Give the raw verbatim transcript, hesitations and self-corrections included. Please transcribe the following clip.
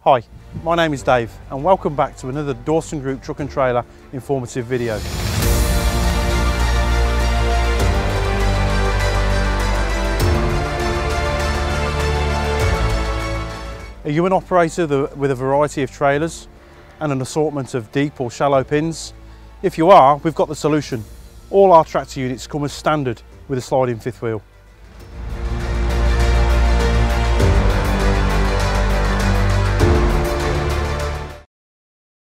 Hi, my name is Dave and welcome back to another Dawsongroup truck and trailer informative video. Are you an operator with a variety of trailers and an assortment of deep or shallow pins? If you are, we've got the solution. All our tractor units come as standard with a sliding fifth wheel.